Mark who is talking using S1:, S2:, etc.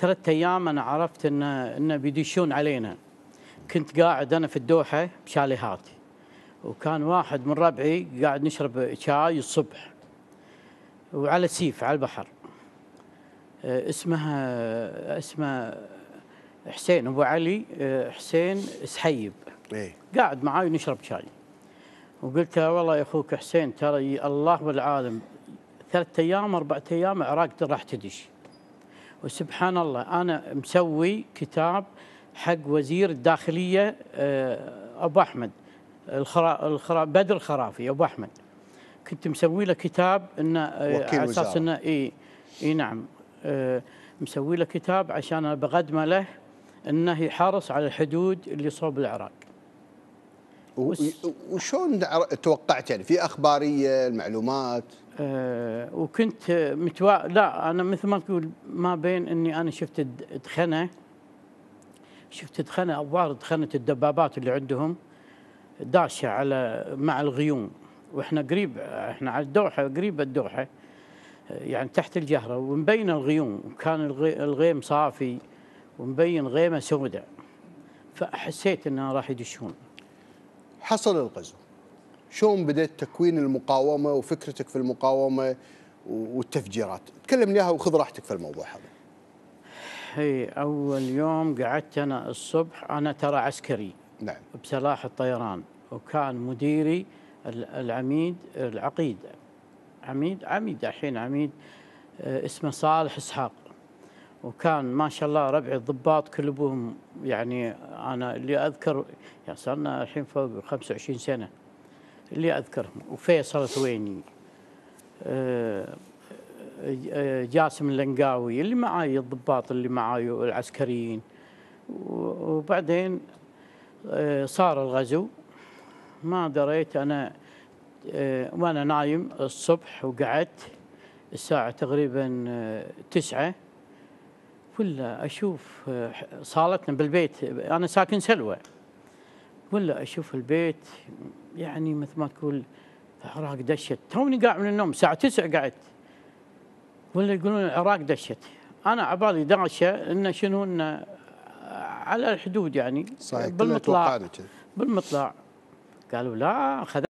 S1: 3 أيام أنا عرفت إن بيدشون علينا. كنت قاعد أنا في الدوحة بشاليهات، وكان واحد من ربعي قاعد نشرب شاي الصبح وعلى سيف على البحر. اسمه حسين أبو علي، حسين سحيب.
S2: إيه.
S1: قاعد معاي ونشرب شاي، وقلت له والله يا أخوك حسين ترى الله والعالم 3 أيام 4 أيام العراق راح تدش. وسبحان الله أنا مسوي كتاب حق وزير الداخلية أبو أحمد بدر الخرافي. أبو أحمد كنت مسوي له كتاب إنه على أساس إنه إي نعم، مسوي له كتاب عشان بقدمه له إنه يحرص على الحدود اللي صوب العراق.
S2: وشون توقعت يعني في أخبارية المعلومات؟
S1: وكنت لا أنا مثل ما تقول ما بين إني أنا شفت دخنة أبوار دخنة الدبابات اللي عندهم داشة مع الغيوم، وإحنا قريب، إحنا على الدوحة، قريب الدوحة يعني تحت الجهرة، ومبين الغيوم، وكان الغيم صافي ومبين غيمة سوداء، فحسيت إنها راح يدشون.
S2: حصل الغزو، شلون بدأت تكوين المقاومة وفكرتك في المقاومة والتفجيرات؟ تكلمني اياها وخذ راحتك في الموضوع هذا.
S1: هي أول يوم قعدت أنا الصبح، أنا ترى عسكري
S2: نعم
S1: بسلاح الطيران، وكان مديري العميد العقيد، عميد الحين عميد، اسمه صالح إسحاق. وكان ما شاء الله ربعي الضباط كلهم، يعني أنا اللي أذكر يعني صرنا الحين فوق 25 سنة اللي أذكرهم، وفيصل ثويني، جاسم اللنقاوي اللي معاي، الضباط اللي معاي العسكريين. وبعدين صار الغزو، ما دريت أنا وأنا نايم الصبح، وقعدت الساعة تقريبا 9 ولا أشوف صالتنا بالبيت، أنا ساكن سلوى، ولا أشوف البيت يعني مثل ما تقول العراق دشت. توني قاعد من النوم الساعة 9 قعدت، ولا يقولون العراق دشت. أنا عبالي داشة إنه شنو، إنه على الحدود يعني
S2: صحيح،
S1: بالمطلع قالوا لا